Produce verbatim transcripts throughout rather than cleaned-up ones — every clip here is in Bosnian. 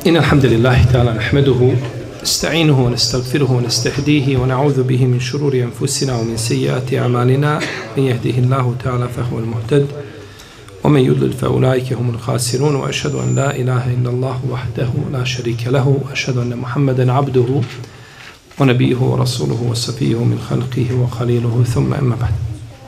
إن الحمد لله تعالى نحمده نستعينه ونستغفره ونستهديه ونعوذ به من شرور أنفسنا ومن سيئات أعمالنا من يهده الله تعالى فهو المهتد ومن يضلل فأولئك هم الخاسرون وأشهد أن لا إله إلا الله وحده لا شريك له وأشهد أن محمدا عبده ونبيه ورسوله وصفيه من خلقه وخليله ثم أما بعد.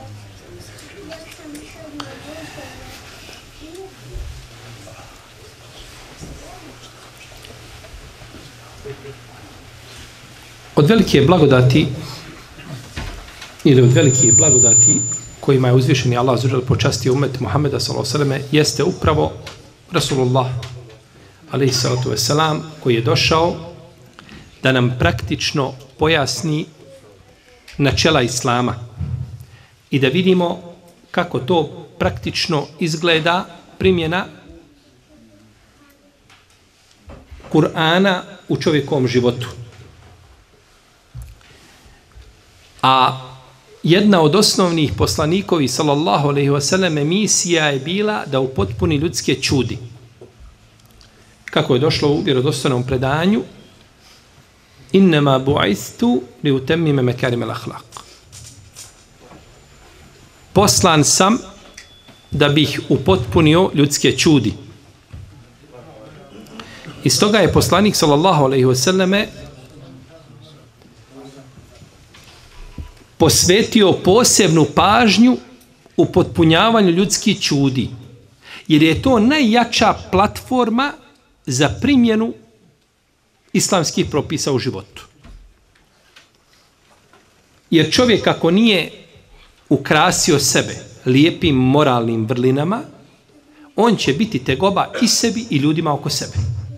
Od velike blagodati ili od velike blagodati kojima je uzvišeni Allah azza wa dželle počastio ummet Muhameda sallallahu alejhi ve selleme jeste upravo Rasulullah alejhi salatu vesselam koji je došao da nam praktično pojasni načela Islama i da vidimo kako to praktično izgleda primjena Kur'ana u čovjekovom životu. A jedna od osnovnih poslanikovi sallallahu alejhi ve sellem misija je bila da upotpuni ljudske čudi. Kako je došlo u vjerodostojnom predanju, innama bu'istu li utemmime mekarim al-akhlaq. Poslan sam da bih upotpunio ljudske čudi. I stoga je poslanik sallallahu alejhi ve selleme posvetio posebnu pažnju u potpunjavanju ljudskih čudi. Jer je to najjača platforma za primjenu islamskih propisa u životu. Jer čovjek ako nije ukrasio sebe lijepim moralnim vrlinama, on će biti tegoba i sebi i ljudima oko sebe.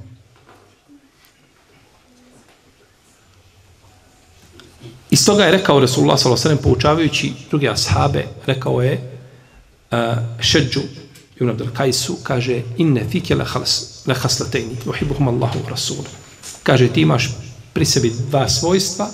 I stoga je rekao Rasulullah sallallahu alejhi ve sellem poučavajući druge ashabe, rekao je uh, Šeđu ibn Abdul Kajsu, kaže inne fike le haslataini yuhibbuhum Allahu wa rasuluhu. Kaže ti imaš pri sebi dva svojstva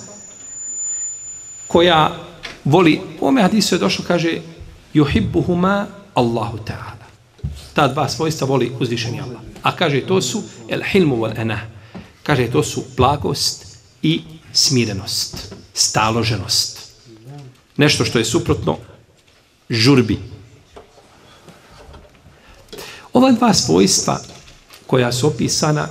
koja voli, u ome hadisu je došlo, kaže yuhibbuhuma Allahu ta'ala. Ta dva svojstva voli uzvišeni Allah. A kaže to su el hilmu wal anah. Kaže to su blagost i smirenost, staloženost. Nešto što je suprotno žurbi. Ova dva svojstva koja su opisana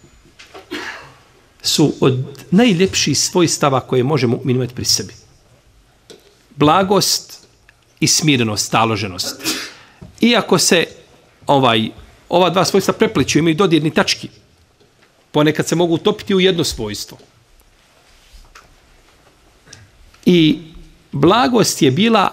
su od najljepših svojstava koje možemo imati pri sebi. Blagost i smirenost, staloženost. Iako se ovaj, ova dva svojstva prepliču, imaju dodirni tački, ponekad se mogu utopiti u jedno svojstvo. I blagost je bila,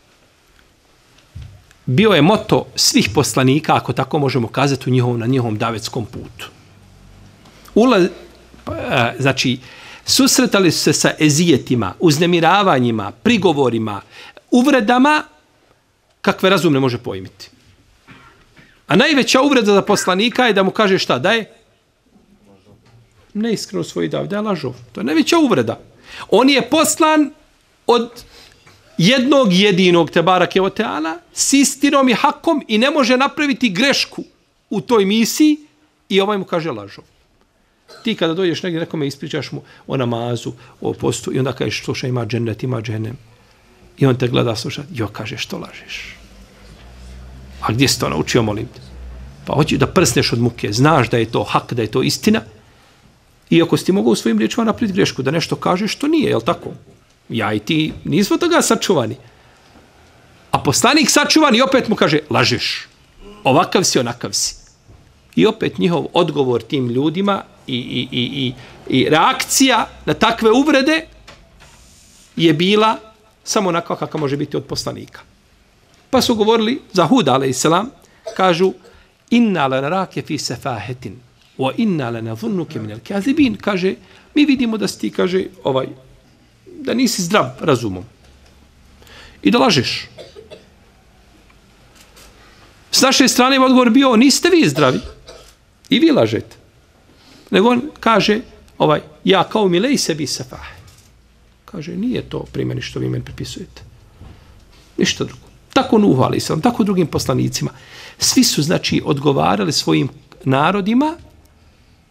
bio je moto svih poslanika, ako tako možemo kazati, u njihovom, na njihovom davetskom putu. Ula, znači, susretali su se sa ezijetima, uznemiravanjima, prigovorima, uvredama, kakve razum ne može pojmiti. A najveća uvreda za poslanika je da mu kaže šta, da je neiskreno svoj dav, da je lažov. To je najveća uvreda. On je poslan od jednog jedinog tebarake o teala s istinom i hakom i ne može napraviti grešku u toj misiji i ovaj mu kaže lažov. Ti kada dođeš negdje nekome ispričaš mu o namazu, o postu i onda kažeš slušaj ima džennet, ima džennem. I on te gleda slušat, jo kaže što lažeš. A gdje si to naučio, molim te? Pa hoći da prsneš od muke, znaš da je to hak, da je to istina. Iako si ti mogao u svojim riječima napraviti grešku, da nešto kažeš što nije, jel tako? Ja i ti nismo toga sačuvani. A poslanik sačuvan i opet mu kaže, lažeš. Ovakav si, onakav si. I opet njihov odgovor tim ljudima i, i, i, i, i reakcija na takve uvrede je bila samo onako kakva može biti od poslanika. Pa su govorili za Huda, alejselam, kažu, inna la narake fi sefahetin. Wa inna lanadhunnuka min al-kadhibin, kaže mi vidimo da si ti, kaže ovaj da nisi zdrav razumom i da lažeš. S naše strane je odgovor bio niste vi zdravi i vi lažete. Nego on kaže ovaj ja kao milej sebi safah. Kaže nije to pri meni što vi meni pripisujete. Ništa drugo. Tako Nuh alejselam, tako drugim poslanicima. Svi su znači odgovarali svojim narodima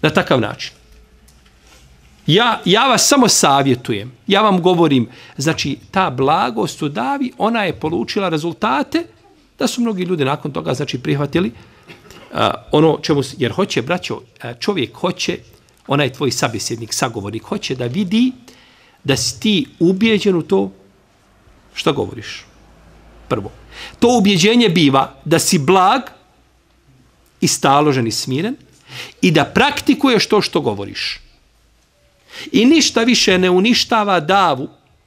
Na takav način. Ja, ja vas samo savjetujem, ja vam govorim, znači ta blagost u davi, ona je polučila rezultate da su mnogi ljudi nakon toga znači prihvatili uh, ono čemu, jer hoće, braćo, čovjek hoće, onaj tvoj sabjesjednik, sagovornik, hoće da vidi da si ti ubijeđen u to što govoriš. Prvo. To ubjeđenje biva da si blag i staložen i smiren i da praktikuješ to što govoriš. I ništa više ne uništava davu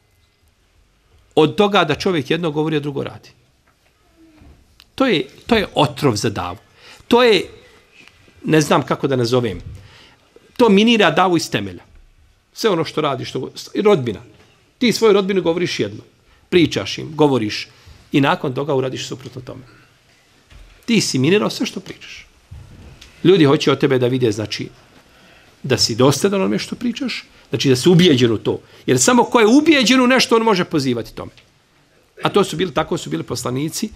od toga da čovjek jedno govori, a drugo radi. To je, to je otrov za davu. To je, ne znam kako da nazovem, to minira davu iz temelja. Sve ono što radiš, što rodbina. Ti svoju rodbinu govoriš jedno. Pričaš im, govoriš i nakon toga uradiš suprotno tome. Ti si minirao sve što pričaš. Ljudi hoće od tebe da vide, znači, da si dosljedan onome što pričaš, znači da si ubijeđen u to. Jer samo ko je ubijeđen u nešto, on može pozivati tome. A to su bili, tako su bili poslanici,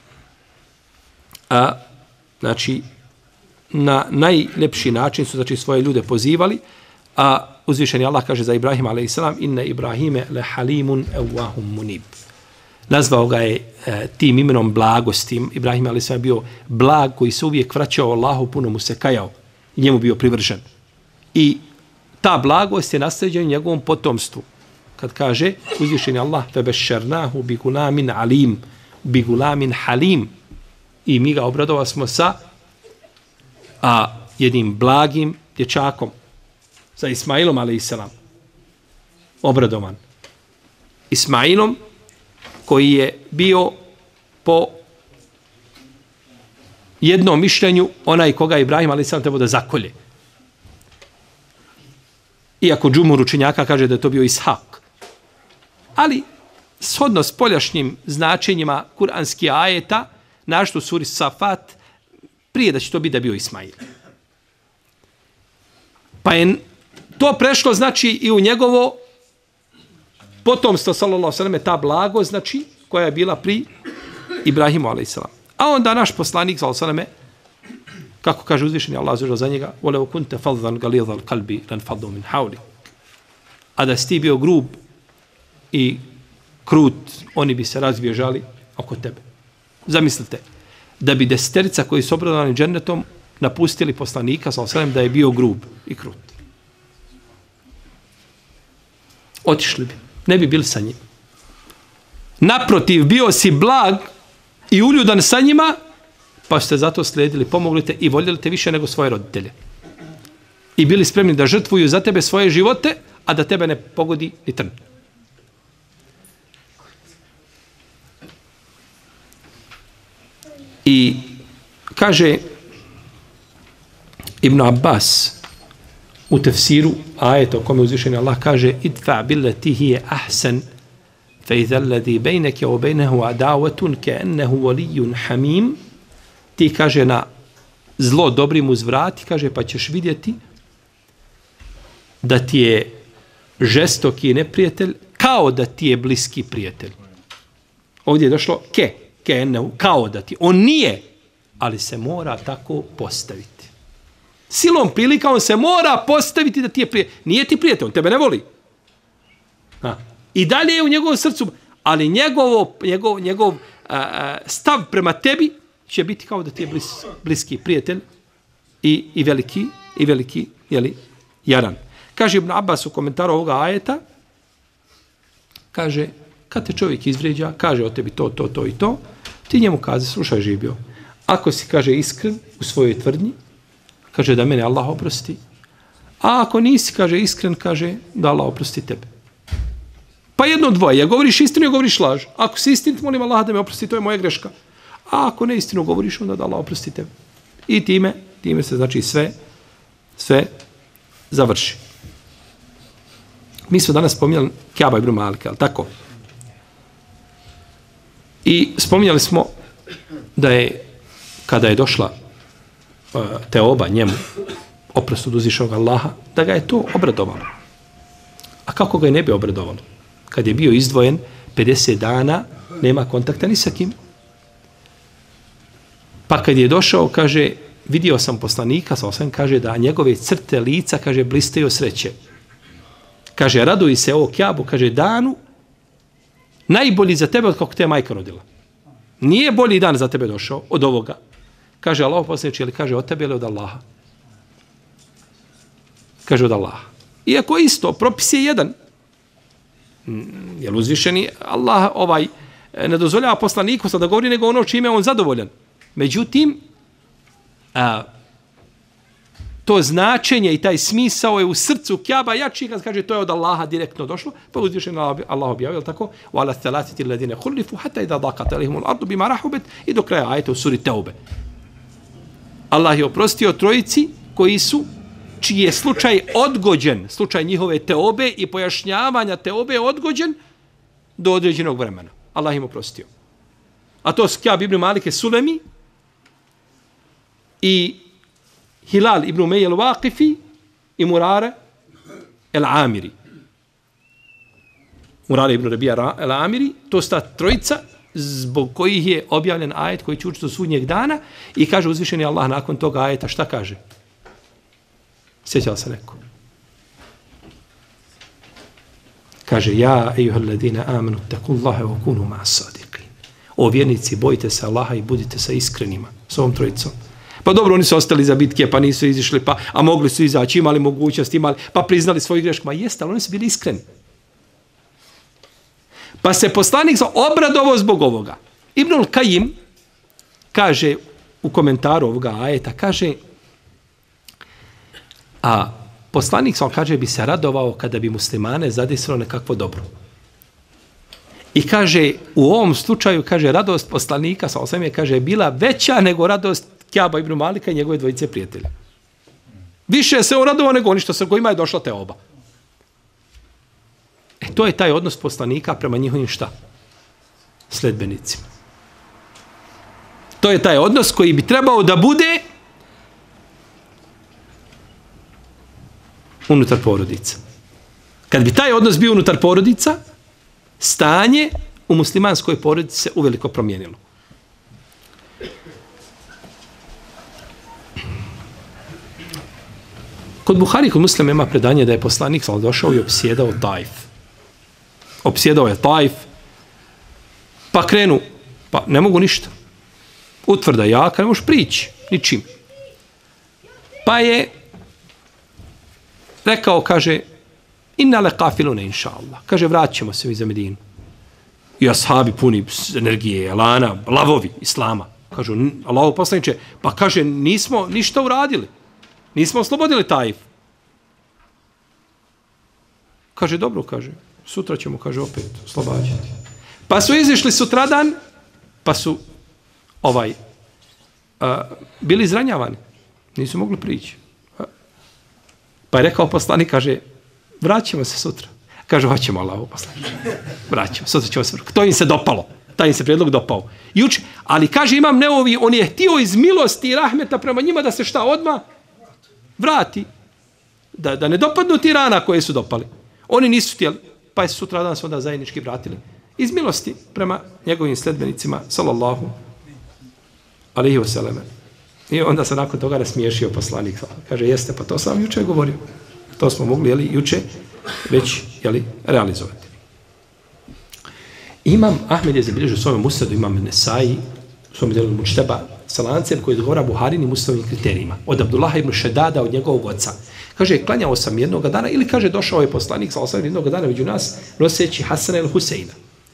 a, znači, na najljepši način su, znači, svoje ljude pozivali, a uzvišeni Allah kaže za Ibrahima alejselam inne Ibrahime le halimun awahum munib. Nazvao ga je e, tim imenom blagosti. Ibrahim alejselam bio blag koji se uvijek vraćao Allahu, puno mu se kajao i njemu bio privržen. I ta blagost je naslijeđena njegovom potomstvu. Kad kaže uzvišeni Allah febešernahu bi gulamin alim, bi gulamin halim, i mi ga obradovali smo sa a jednim blagim dječakom, sa Ismailom alejselam, obradovan. Ismailom koji je bio po jednom mišljenju onaj koga Ibrahim alejselam trebao da zakolje. Iako džumhur učenjaka kaže da je to bio Ishak. Ali shodno s poljašnjim značenjima kuranskih ajeta, našto suri Safat, prije da će to biti da bio Ismail. Pa je to prešlo, znači, i u njegovo potomstvo, sallallahu alejhi ve sellem, ta blago, znači, koja je bila pri Ibrahimu alejselam. A onda naš poslanik, sallallahu alejhi ve sellem, kako kaže uzvišeni Allah za njega, وَلَوْ كُنْتَ فَضْضًا غَلِيظَ الْقَلْبِ لَنْفَضُّوا مِنْ حَوْلِكَ. A da si ti bio grub i krut, oni bi se razbježali oko tebe. Zamislite, da bi deseterica koji su obradovani džennetom napustili poslanika, sallallahu alejhi ve sellem, da je bio grub i krut. Otišli bi. Ne bi bili sa njim. Naprotiv, bio si blag i uljudan sa njima, pa ste zato slijedili, pomogli te i voljeli te više nego svoje roditelje. I bili spremni da žrtvuju za tebe svoje živote, a da tebe ne pogodi ni trn. I kaže Ibn Abbas u tefsiru ajeta o kome uzvišeni Allah kaže idfa billati hiya ahsan fa idha alladhi baynaka wa baynahu adawatun ka'annahu waliyyun hamim. Ti kaže na zlo dobrim uzvrati, kaže pa ćeš vidjeti da ti je žestoki neprijatelj kao da ti je bliski prijatelj. Ovdje je došlo ke, ke ne, kao da ti. On nije, ali se mora tako postaviti. Silom prilika on se mora postaviti da ti je prijatelj. Nije ti prijatelj, on tebe ne voli. Ha. I dalje je u njegovom srcu, ali njegovo, njegov, njegov a, stav prema tebi će biti kao da ti je blis, bliski prijatelj i, i veliki, i veliki jeli, jaran. Kaže Ibn Abbas u komentaru ovoga ajeta, kaže, kad te čovjek izvrijeđa, kaže o tebi to, to, to i to, ti njemu kazi, slušaj živio, ako si, kaže, iskren u svojoj tvrdnji, kaže da mene Allah oprosti, a ako nisi, kaže, iskren, kaže da Allah oprosti tebe. Pa jedno dvoje, ja govoriš istinu, ja govoriš laž. Ako si istinit, molim Allah da me oprosti, to je moja greška. A ako ne istinu govoriš, onda da Allah oprosti tebe. I time, time se znači sve, sve završi. Mi smo danas spominjali Kjaba ibn Malika, ali tako? I spominjali smo da je, kada je došla uh, teoba njemu, oprost od uzvišenog Allaha, da ga je to obradovalo. A kako ga je ne bi obradovalo? Kad je bio izdvojen pedeset dana, nema kontakta ni sa kim. Pa kad je došao, kaže, vidio sam poslanika, sa osam kaže da njegove crte lica, kaže, blistaju sreće. Kaže, raduj se ovo Kjabu, kaže, danu, najbolji za tebe od kako te je majka rodila. Nije bolji dan za tebe došao od ovoga. Kaže, Allah poslaniče, ili kaže, od tebe ili od Allaha? Kaže, od Allaha. Iako isto, propis je jedan. Jer uzvišeni Allah ovaj ne dozvoljava poslaniku sad da govori nego ono čime on zadovoljan. Međutim, a, to značenje i taj smisao je u srcu Kjaba jači kad kaže to je od Allaha direktno došlo, pa uzvišeni Allah objavio, tako? وَعَلَى الثَّلَاثَةِ الَّذِينَ خُلِّفُوا حَتَّى إِذَا ضَاقَتْ عَلَيْهِمُ الْأَرْضُ بِمَا رَحُبَتْ i do kraja ajeta u suri Teube. Allah je oprostio trojici koji su čiji je slučaj odgođen, slučaj njihove teobe i pojašnjavanja teobe odgođen do određenog vremena. Allah im oprostio. A to su Kjab ibn Malike Sulemi i Hilal ibn Umej el-Waqifi i Murare el-Amiri. Murare ibn Rabija el-Amiri, to sta trojica zbog kojih je objavljen ajet koji će učiti do sudnjeg dana i kaže uzvišeni Allah nakon toga ajeta, šta kaže? Sjećala se neko. Kaže, ja, ejuhel ladina amanu, takullaha wa kunu ma'as sadiqin. O vjernici, bojite se Allaha i budite sa iskrenima, s ovom trojicom. Pa dobro, oni su ostali za bitke, pa nisu izišli, pa, a mogli su izaći, imali mogućnost, imali, pa priznali svoju grešku. Ma jeste, ali oni su bili iskreni. Pa se poslanik obradovao zbog ovoga. Ibnul Kajim kaže u komentaru ovoga ajeta, kaže, a poslanik sam kaže bi se radovao kada bi muslimane zadesilo nekakvo dobro. I kaže, u ovom slučaju, kaže, radost poslanika sa osam je, kaže, bila veća nego radost Kjaba ibn Malika i njegove dvojice prijatelja. Više se on radovao nego oni što sa kojima je došla te oba. E, to je taj odnos poslanika prema njihovim šta? Sledbenicima. To je taj odnos koji bi trebao da bude unutar porodica. Kad bi taj odnos bio unutar porodica, stanje u muslimanskoj porodici se uveliko promijenilo. Kod Buhari, kod Muslima ima predanje da je poslanik sam došao i opsjedao Taif. Opsjedao je Taif, pa krenu, pa ne mogu ništa. Utvrda jaka, ne možeš prići, ničim. Pa je rekao, kaže, inna le kafilune, inša Allah. Kaže, vraćamo se mi za Medinu. I ashabi puni energije, elana, lavovi islama. Kažu, Allahu poslaniče, pa kaže, nismo ništa uradili. Nismo oslobodili Taif. Kaže, dobro, kaže, sutra ćemo, kaže, opet oslobađati. Pa su izišli sutradan, pa su ovaj, a, bili izranjavani. Nisu mogli prići. Pa je rekao poslanik, kaže, vraćamo se sutra. Kaže, hoćemo Allahu poslanik. Vraćamo, sutra ćemo se. To im se dopalo. Taj im se prijedlog dopao. Juče, ali kaže, imam Neovi, on je htio iz milosti i rahmeta prema njima da se šta odma vrati. Da, da ne dopadnu ti rana koje su dopali. Oni nisu htjeli, pa je sutra dan se onda zajednički vratili. Iz milosti prema njegovim sledbenicima, sallallahu alaihi wasallam. I onda se nakon toga rasmiješio poslanik. Kaže, jeste, pa to sam juče govorio. To smo mogli, jeli, juče već, jeli, realizovati. Imam, Ahmed je zabilježio u svojom musnadu, imam Nesai, u svojom delu Mučteba, sa lancem koji odgovara Buharinim musnadovim kriterijima. Od Abdullaha ibn Šedada, od njegovog oca. Kaže, klanjao sam jednog dana, ili kaže, došao je poslanik, sa osam jednog dana među nas, noseći Hasana ili Huseina.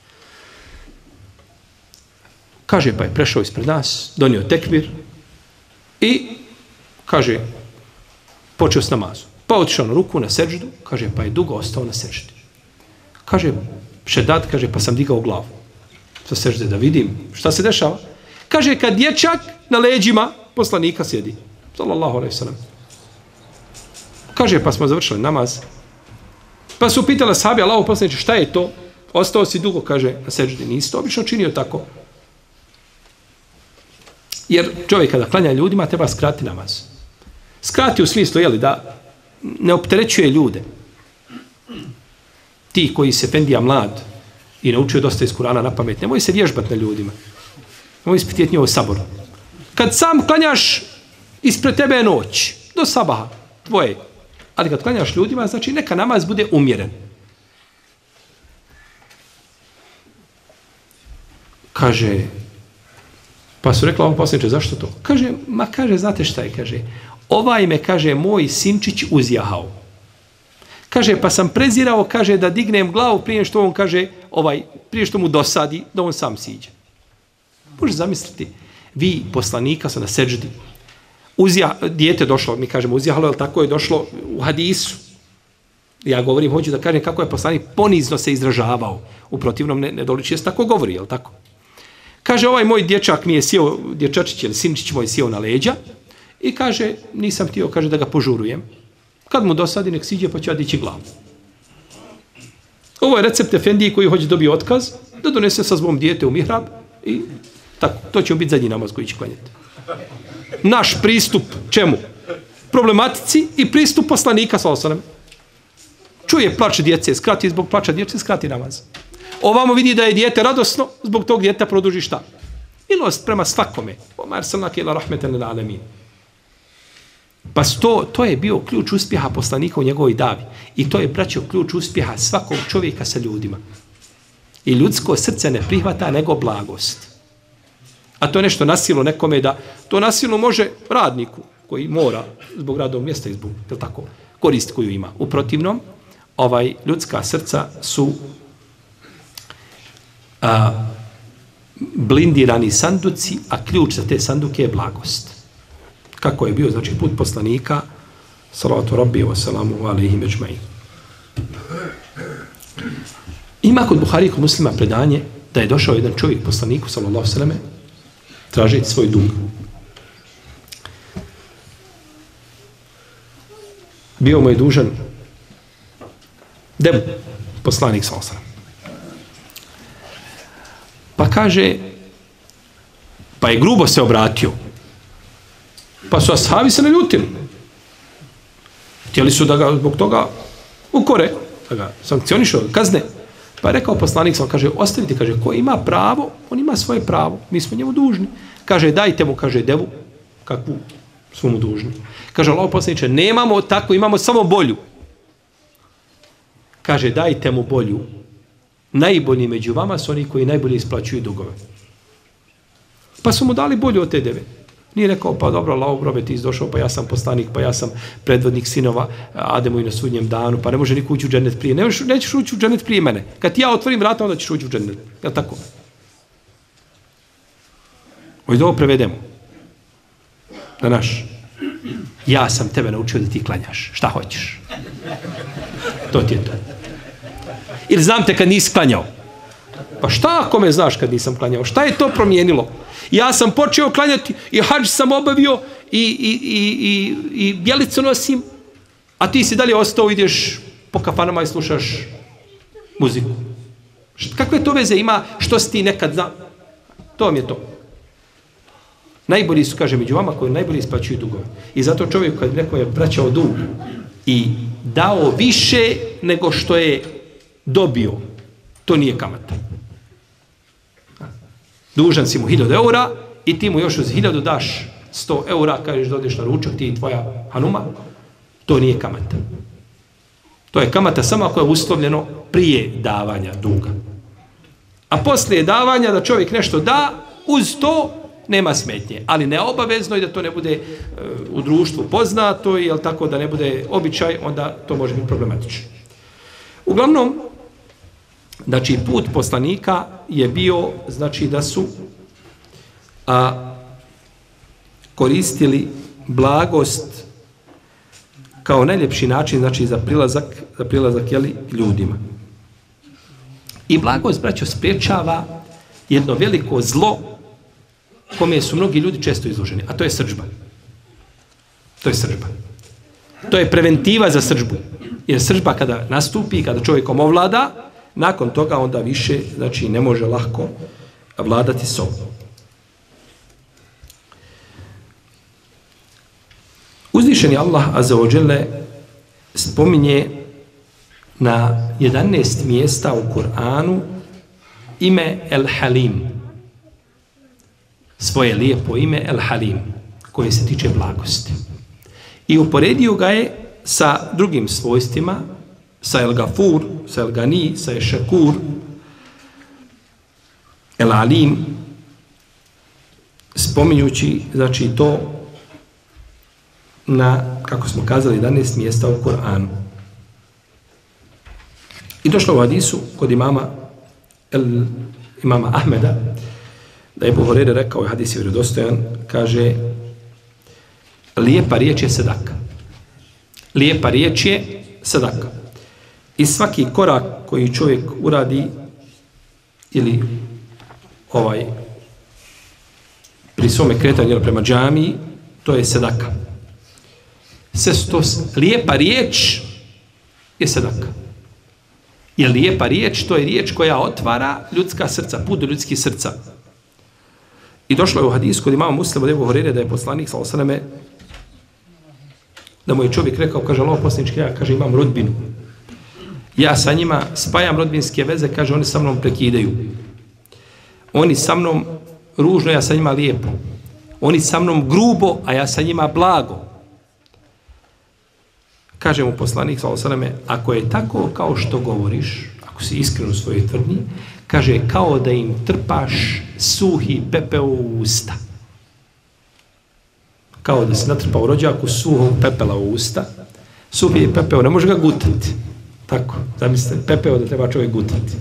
Kaže, pa je prešao ispred nas, donio tekbir i, kaže, počeo s namazom. Pa otišao na ruku, na seždu, kaže, pa je dugo ostao na seždi. Kaže, Šedad, kaže, pa sam digao glavu sa sežde da vidim šta se dešava. Kaže, kad dječak na leđima poslanika sjedi. Sallallahu alaihi sallam. Kaže, pa smo završili namaz. Pa su pitali sahabi, Allahu poslaniče, šta je to? Ostao si dugo, kaže, na seždi. Nisi to obično činio tako. Jer čovjek kada klanja ljudima, treba skrati namaz. Skrati u smislu, jeli, da ne opterećuje ljude. Ti koji se fendija mlad i naučio dosta iz Kurana na pamet, nemoj se vježbati na ljudima. Nemoj ispitijeti njihovo sabor. Kad sam klanjaš Ispred tebe je noć, do sabaha, tvoje. Ali kad klanjaš ljudima, znači neka namaz bude umjeren. Kaže, pa su rekla ovom poslaniče, zašto to? Kaže, ma kaže, znate šta je, kaže, ovaj me, kaže, moj sinčić uzjahao. Kaže, pa sam prezirao, kaže, da dignem glavu prije što on, kaže, ovaj, prije što mu dosadi, da on sam siđe. Može zamisliti, vi poslanika su na seđdi, uzja, dijete došlo, mi kažemo uzjahalo, jer tako je došlo u hadisu. Ja govorim, hoću da kažem kako je poslanik ponizno se izražavao. U protivnom ne, ne doliči, jes tako govori, jel tako? Kaže, ovaj moj dječak mi je sjeo, dječačić ili sinčić moj sjeo na leđa i kaže, nisam htio, kaže, da ga požurujem. Kad mu dosadi, nek siđe, pa ću ja dići glavu. Ovo je recept efendiji koji hoće dobiti otkaz, da donese sa svom dijete u mihrab i tako, to će biti zadnji namaz koji će klanjati. Naš pristup čemu? Problematici i pristup poslanika sa osanem. Čuje plač djece, skrati zbog plača djece, skrati namaz. Ovamo vidi da je dijete radosno, zbog tog djeta produži šta? Milost prema svakome. Omar salnake ila rahmeten ila alemin. Pa to, to je bio ključ uspjeha poslanika u njegovoj davi. I to je, braćo, ključ uspjeha svakog čovjeka sa ljudima. I ljudsko srce ne prihvata nego blagost. A to je nešto nasilo nekome da, to nasilo može radniku koji mora zbog radnog mjesta i zbog, je tako, korist koju ima. U protivnom, ovaj, ljudska srca su a, blindirani sanduci, a ključ za te sanduke je blagost. Kako je bio, znači, put poslanika, salatu rabbi wa salamu alaihi međma'in. Ima kod Buhari i kod Muslima predanje da je došao jedan čovjek poslaniku, sallallahu sallam, tražiti svoj dug. Bio mu je dužan debu, poslanik sallallahu sallam. Pa kaže, pa je grubo se obratio. Pa su ashabi se naljutili. Htjeli su da ga zbog toga ukore, da ga sankcionišu, kazne. Pa je rekao poslanik, kaže, ostavite, kaže, ko ima pravo, on ima svoje pravo, mi smo njemu dužni. Kaže, dajte mu, kaže, devu, kakvu smo mu dužni. Kaže, Allah poslaniče, nemamo tako, imamo samo bolju. Kaže, dajte mu bolju. Najbolji među vama su oni koji najbolje isplaćuju dugove. Pa su mu dali bolju od te deve. Nije rekao, pa dobro, Allah, robe, ti izdošao, pa ja sam poslanik, pa ja sam predvodnik sinova Ademu i na sudnjem danu, pa ne može niko ući u džennet prije. Ne možeš, nećeš ući u džennet prije mene. Kad ti ja otvorim vrata, onda ćeš ući u džennet. Je tako? Ovo da ovo prevedemo. Da naš. Ja sam tebe naučio da ti klanjaš. Šta hoćeš? To ti je to. Ili znam te kad nisi klanjao. Pa šta ako me znaš kad nisam klanjao? Šta je to promijenilo? Ja sam počeo klanjati i hadž sam obavio i, i, i, i, i bjelicu nosim, a ti si dalje ostao, ideš po kafanama i slušaš muziku. Kakve to veze ima što si ti nekad zna? To vam je to. Najbolji su, kaže, među vama koji najbolji isplaćuju dugove. I zato čovjek kad neko je vraćao dug i dao više nego što je dobio, to nije kamata. Dužan si mu hiljadu eura i ti mu još uz hiljadu daš sto eura, kažeš da odeš na ručak, ti i tvoja hanuma, to nije kamata. To je kamata samo ako je uslovljeno prije davanja duga. A poslije davanja da čovjek nešto da, uz to nema smetnje. Ali neobavezno i da to ne bude uh, u društvu poznato, jel tako, da ne bude običaj, onda to može biti problematično. Uglavnom, znači, put poslanika je bio, znači, da su a, koristili blagost kao najljepši način, znači, za prilazak, za prilazak, jeli, ljudima. I blagost, braćo, spriječava jedno veliko zlo kome su mnogi ljudi često izloženi, a to je srdžba. To je srdžba. To je preventiva za srdžbu. Jer srdžba kada nastupi, kada čovjekom ovlada, nakon toga onda više, znači, ne može lahko vladati sobom. Uzvišeni Allah azza wa dželle spominje na jedanaest mjesta u Kur'anu ime El Halim. Svoje lijepo ime El Halim. koje se tiče blagosti. I uporedio ga je sa drugim svojstvima, sa El Gafur, sa El Gani, sa El Šakur, El Alim, spominjući, znači, to na, kako smo kazali, jedanaest mjesta u Kur'anu. I došlo u hadisu kod imama, el, imama Ahmeda, da je Ebu Hurajra rekao, hadis je vjerodostojan, kaže, lijepa riječ je sadaka. Lijepa riječ je sadaka. I svaki korak koji čovjek uradi ili ovaj pri svome kretanju prema džamiji, to je sadaka. Sve to, lijepa riječ je sadaka. Jer lijepa riječ, to je riječ koja otvara ljudska srca, put do ljudskih srca. I došlo je u hadisu kod imama Muslima od Ebu Hurajre da je poslanik sallallahu alejhi ve selleme, da mu je čovjek rekao, kaže, Allahov poslanički, ja, kaže, imam rodbinu. Ja sa njima spajam rodbinske veze, kaže, oni sa mnom prekidaju. Oni sa mnom ružno, ja sa njima lijepo. Oni sa mnom grubo, a ja sa njima blago. Kaže mu poslanik, sallallahu alejhi ve selleme, ako je tako kao što govoriš, ako si iskren u svojoj tvrdnji, kaže, kao da im trpaš suhi pepeo u usta. Kao da si natrpao rođaku suhog pepela u usta. Suhi pepeo, ne može ga gutati. Tako, zamislite, pepeo da treba čovjek gutati.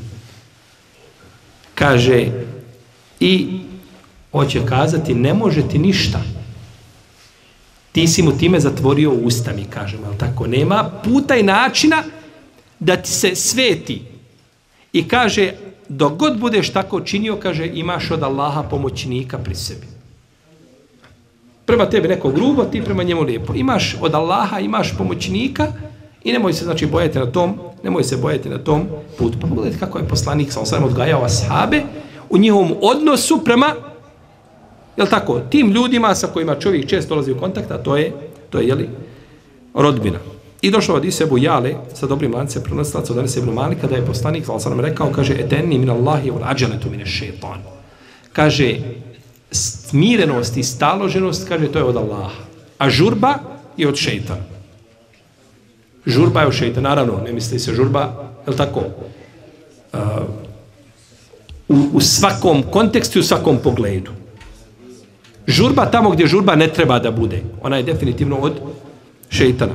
Kaže, i hoće kazati, ne može ti ništa. Ti si mu time zatvorio usta, mi kažemo, ali tako, nema puta i načina da ti se sveti. I kaže, dok god budeš tako činio, kaže, imaš od Allaha pomoćnika pri sebi. Prema tebi neko grubo, ti prema njemu lijepo. Imaš od Allaha, imaš pomoćnika i nemoj se, znači, bojati na tom, nemoj se bojati na tom putu. Pa pogledajte kako je poslanik sallallahu alejhi ve sellem odgajao ashabe u njihovom odnosu prema, jel tako, tim ljudima sa kojima čovjek često dolazi u kontakt, a to je, to je, jeli, rodbina. I došao od Ebu Jale sa dobrim lancem prenosilaca od Anas ibn Malika da je poslanik sallallahu alejhi ve sellem rekao, kaže, etenni min Allahi wal ajalatu min ash-shaytan. Kaže, smirenost i staloženost, kaže, to je od Allaha. A žurba je od šejtana. Žurba je od šejtana, naravno, ne misli se žurba, je li tako? Uh, u, u svakom kontekstu i u svakom pogledu. Žurba tamo gdje žurba ne treba da bude. Ona je definitivno od šejtana.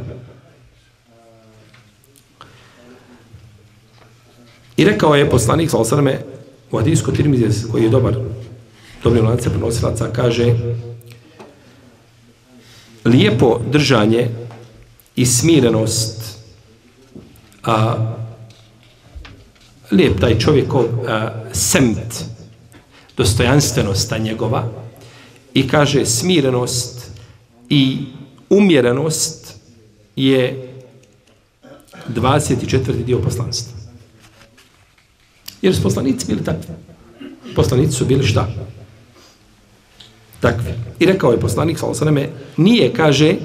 I rekao je poslanik sallallahu alejhi ve selleme u hadisu kod Tirmizija, koji je dobar, dobrim lancem prenosilaca, kaže, lijepo držanje i smirenost, a lijep taj čovjekov a, semt, dostojanstvenost njegova, i kaže, smirenost i umjerenost je dvadeset četvrti dio poslanstva. Jer su poslanici bili takvi. Poslanici su bili šta? Takvi. I rekao je poslanik, sallallahu alejhi ve selleme, nije, kaže,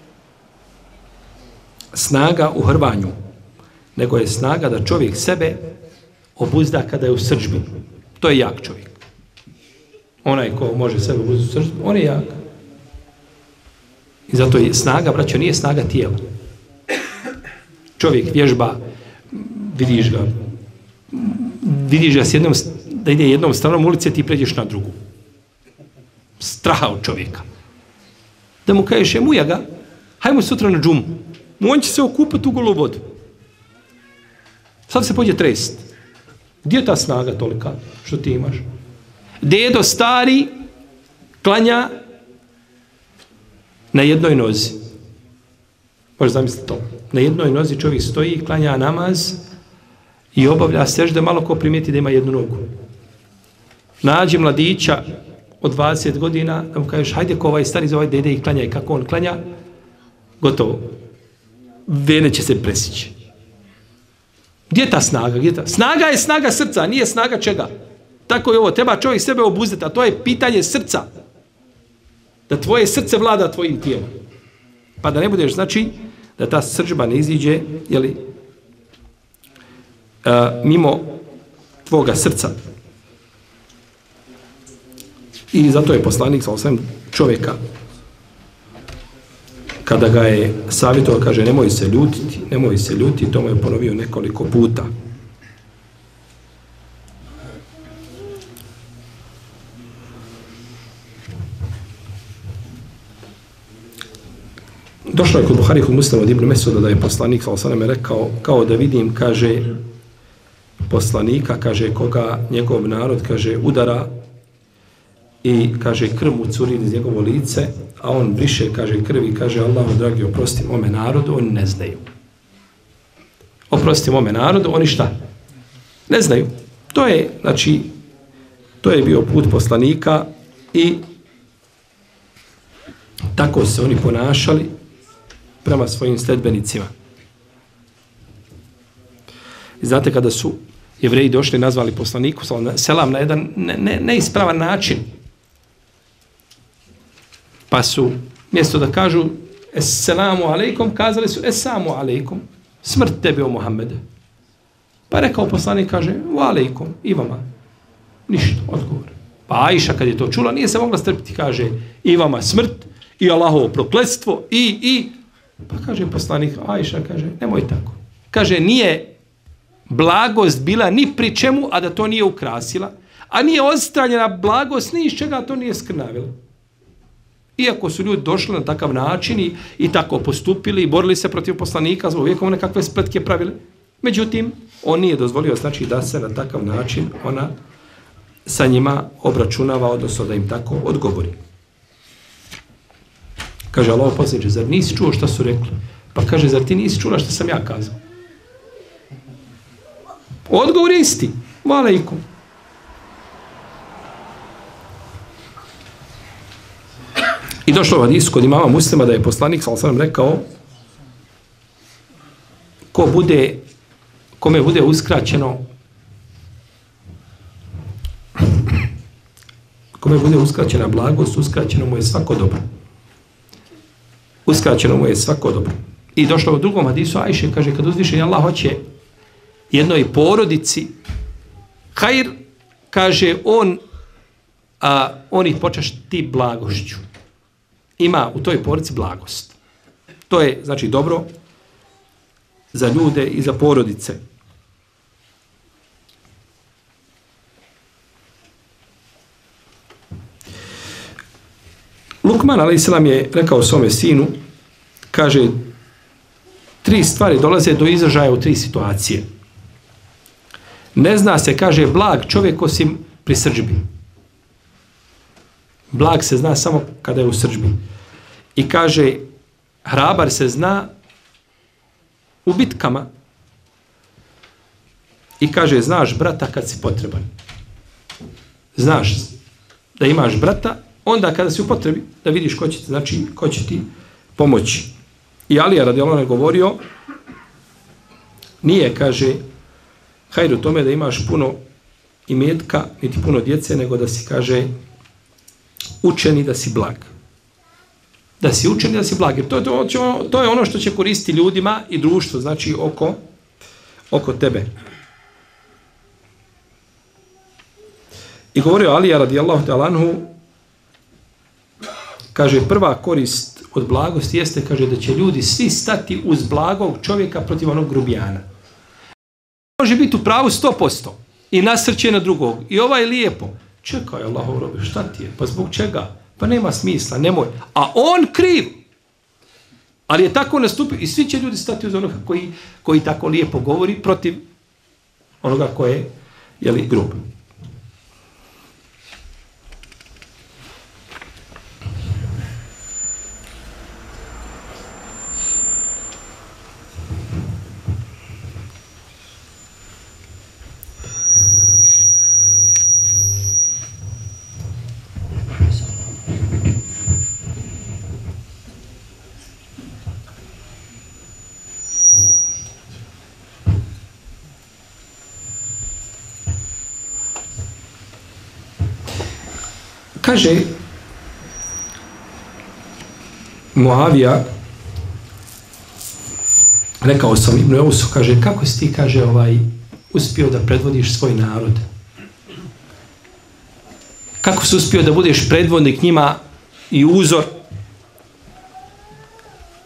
snaga u hrvanju, nego je snaga da čovjek sebe obuzda kada je u srdžbi. To je jak čovjek. Onaj ko može sebe obuzdati u srdžbi, on je jak. I zato je snaga, braćo, nije snaga tijela. Čovjek vježba, vidiš ga, vidiš ga s jednom, da ide jednom stranom ulice, ti pređeš na drugu. Straha od čovjeka. Da mu kažeš, je muja ga, hajmo sutra na džumu. On će se okupati u golu vodu. Sad se pođe trest. Gdje je ta snaga tolika što ti imaš? Dedo stari klanja na jednoj nozi. Možeš zamisliti to. Na jednoj nozi čovjek stoji, klanja namaz i obavlja sežde, malo ko primijeti da ima jednu nogu. Nađi mladića od dvadeset godina, da mu kažeš, hajde ko ovaj stari za ovaj dede i klanja, i kako on klanja, gotovo. Vene će se presići. Gdje je ta snaga? Gdje je ta? Snaga je snaga srca, nije snaga čega. Tako je ovo, treba čovjek sebe obuzdati, a to je pitanje srca. Da tvoje srce vlada tvojim tijelom. Pa da ne budeš, znači, da ta srdžba ne iziđe, jeli, uh, mimo tvoga srca. I zato je poslanik, sa osvijem čovjeka, kada ga je savjetovao, kaže nemoj se ljutiti, nemoj se ljutiti, to mu je ponovio nekoliko puta. Došlo je kod Buhari, kod Muslima, od Ibn Mesuda, da je poslanik sallallahu alejhi ve sellem rekao, kao da vidim, kaže, poslanika, kaže, koga njegov narod, kaže, udara i, kaže, krv mu curi iz njegovo lice, a on briše, kaže, krvi, kaže, Allahu dragi, oprosti mome narodu, oni ne znaju. Oprosti mome narodu, oni šta? Ne znaju. To je, znači, to je bio put poslanika i tako se oni ponašali prema svojim sledbenicima. I znate, kada su Jevreji došli, nazvali poslaniku selam na jedan ne, ne, neispravan način, pa su, mjesto da kažu Esselamu alejkom, kazali su Esamu alejkom, smrt tebi o Muhammede. Pa rekao poslanik, kaže, wa alejkom, i vama. Ništa, odgovor. Pa Ajša, kad je to čula, nije se mogla strpiti, kaže, i vama smrt, i Allahovo prokletstvo, i, i, pa kaže poslanik, Ajša, kaže, nemoj tako. Kaže, nije blagost bila ni pri čemu, a da to nije ukrasila, a nije odstranjena blagost ni iz čega to nije skrnavila. Iako su ljudi došli na takav način i, i tako postupili i borili se protiv poslanika, uvijek mu nekakve spletke pravili. Međutim, on nije dozvolio, znači, da se na takav način ona sa njima obračunava, odnosno da im tako odgovori. Kaže Allah poslaniče, zar nisi čuo šta su rekli? Pa kaže, zar ti nisi čula šta sam ja kazao? Odgovor je isti. Valejkum. I došlo u hadisu kod imama Muslima da je poslanik sallallahu alejhi ve sellem rekao, ko bude, kome bude uskraćeno kome bude uskraćena blagost, uskraćeno mu je svako dobro. Uskraćeno mu je svako dobro. I došlo u drugom hadisu Ajše, kaže, kad uzvišeni Allah hoće jednoj porodici hajr, kaže, on a, on ih počasti blagošću. Ima u toj porodici blagost. To je, znači, dobro za ljude i za porodice. Lukman alejhi selam je rekao svome sinu, kaže, tri stvari dolaze do izražaja u tri situacije. Ne zna se, kaže, blag čovjek osim pri srdžbi. Blag se zna samo kada je u srdžbi. I kaže, hrabar se zna u bitkama. I kaže, znaš brata kad si potreban. Znaš da imaš brata, onda kada si u potrebi, da vidiš ko će, znači, ko će ti pomoći. I Alija radijallahu anhu govorio, nije, kaže, hajr u tome da imaš puno imetka, niti puno djece, nego da si, kaže, učeni da si blag. Da si učeni da si blag. Jer to, to, to, to je ono što će koristiti ljudima i društvu, znači oko, oko tebe. I govorio Alija radijallahu ta'ala anhu, kaže, prva korist od blagosti jeste, kaže, da će ljudi svi stati uz blagog čovjeka protiv onog grubijana. Može biti u pravu sto posto i nasrće na drugog. I ovaj lijepo. Čekaj, Allahov robe, šta ti je? Pa zbog čega? Pa nema smisla, nemoj. A on kriv. Ali je tako nastupio i svi će ljudi stati uz onoga koji, koji tako lijepo govori protiv onoga koje je, jeli, grub. Kaže Muavija, rekao sam Ibn Eusu, kaže, kako si ti, kaže, ovaj, uspio da predvodiš svoj narod? Kako si uspio da budeš predvodnik njima i uzor?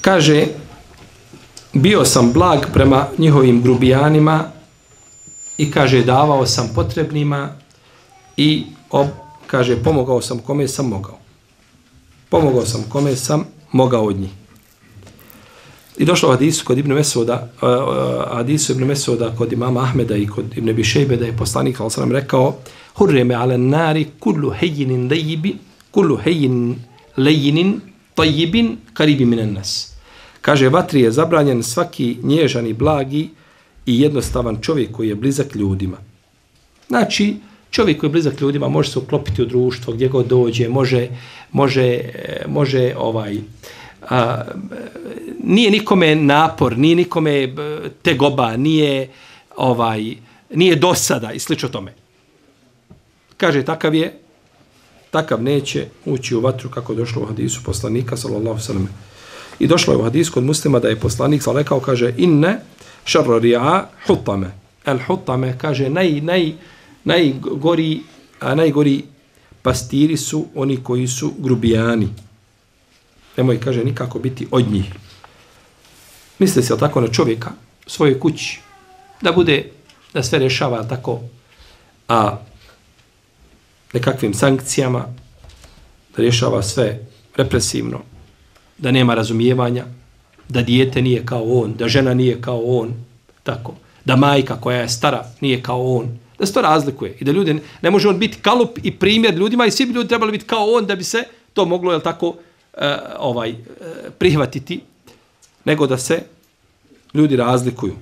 kaže, bio sam blag prema njihovim grubijanima i kaže, davao sam potrebnima i ob, kaže, pomogao sam kome sam mogao. Pomogao sam kome sam mogao od njih. I došlo u hadisu kod Ibn Mesuda, uh, uh, hadisu Ibn Mesuda kod imama Ahmeda i kod Ibn Abi Šejbe da je poslanik sallallahu alejhi ve sellem rekao: "Hurrime ala nari kullu hayyin layyibi, kullu hayyin layyin tayyibin qaribin minan nas." Kaže, vatri je zabranjen svaki nježan i blagi i jednostavan čovjek koji je blizak ljudima. Znači, čovjek koji je blizak ljudima može se uklopiti u društvo gdje god dođe, može, može, može ovaj, a, nije nikome napor, nije nikome tegoba, nije, ovaj, nije dosada i slično tome. Kaže, takav je, takav neće ući u vatru kako je došlo u hadisu poslanika, sallallahu alejhi ve sellem. I došlo je u hadisu kod Muslima da je poslanik sallallahu rekao, kaže, inne šarra ri'a hutame. El hutame, kaže, naj, naj, najgori, a najgori pastiri su oni koji su grubijani. Nemoj, kaže, nikako biti od njih. Misli se tako na čovjeka u svojoj kući, da bude, da sve rješava tako, a nekakvim sankcijama, da rješava sve represivno, da nema razumijevanja, da dijete nije kao on, da žena nije kao on, tako, da majka koja je stara nije kao on, da se to razlikuje i da ljudi, ne može on biti kalup i primjer ljudima i svi bi ljudi trebali biti kao on da bi se to moglo, jel tako, uh, ovaj, uh, prihvatiti, nego da se ljudi razlikuju.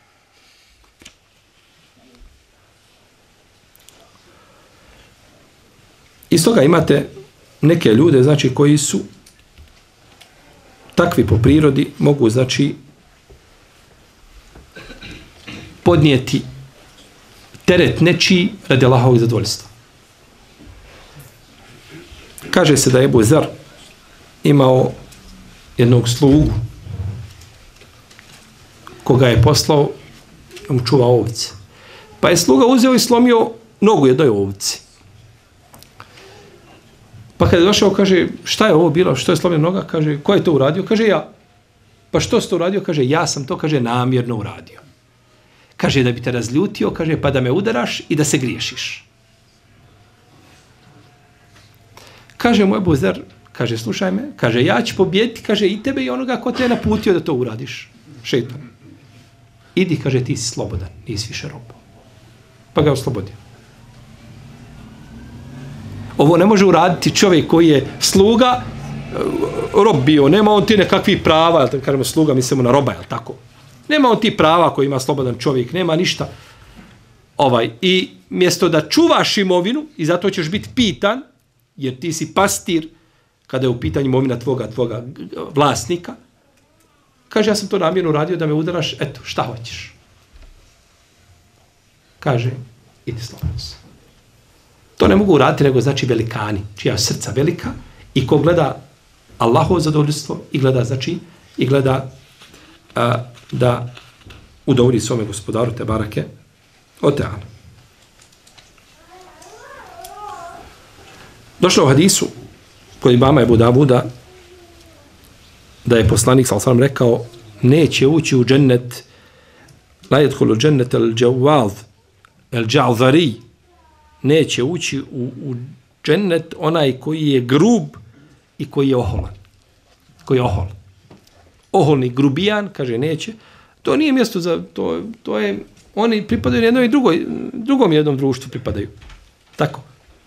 Iz toga imate neke ljude, znači, koji su takvi po prirodi, mogu, znači, podnijeti teret nečiji radi Allahovog zadovoljstva. Kaže se da je Ebu Zer imao jednog slugu koga je poslao da mu čuva ovce. Pa je sluga uzeo i slomio nogu jednoj ovci. Pa kada je došao, kaže, šta je ovo bilo, što je slomio noga? Kaže, ko je to uradio? Kaže, ja. Pa što si to uradio? Kaže, ja sam to, kaže, namjerno uradio. Kaže, da bi te razljutio, kaže, pa da me udaraš i da se griješiš. Kaže mu Ebu Zer, kaže, slušaj me, kaže, ja ću pobjediti, kaže, i tebe i onoga ko te je naputio da to uradiš. Šeitan. Idi, kaže, ti si slobodan, nisi više rob. Pa ga oslobodio. Ovo ne može uraditi čovjek koji je sluga, rob bio, nema on ti nekakvih prava, jel kažemo sluga, mislimo na roba, jel tako? Nema on ti prava koji ima slobodan čovjek, nema ništa. Ovaj, i mjesto da čuvaš imovinu, i zato ćeš biti pitan, jer ti si pastir, kada je u pitanju imovina tvoga, tvoga vlasnika, kaže, ja sam to namjerno uradio da me udaraš, eto, šta hoćeš? Kaže, idi slobodan se. To ne mogu uraditi nego znači velikani, čija srca velika i ko gleda Allahovo zadovoljstvo i gleda, znači, i gleda a, da udovolji svome gospodaru te barake o teala. Došlo u hadisu kod imama Ebu Davuda da je poslanik sallallahu alejhi ve sellem rekao, neće ući u džennet la yadkhulu džennet al-jawaz al-ja'zari, neće ući u, u džennet onaj koji je grub i koji je oholan. Koji je ohol. Oholni grubijan, kaže, neće. To nije mjesto za, to, to je, oni pripadaju jednom i drugoj, drugom jednom društvu pripadaju. Tako.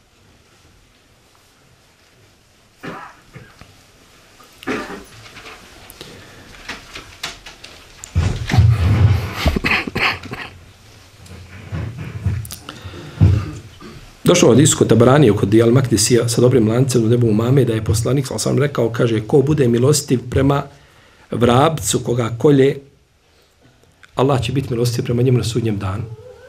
Došao od Isko Tabaranije kod Dijal Makdisija sa dobrim lancem u debu mame da je poslanik sam sam rekao, kaže, ko bude milostiv prema vrabcu koga kolje, Allah će biti milostiv prema njemu na sudnjem danu.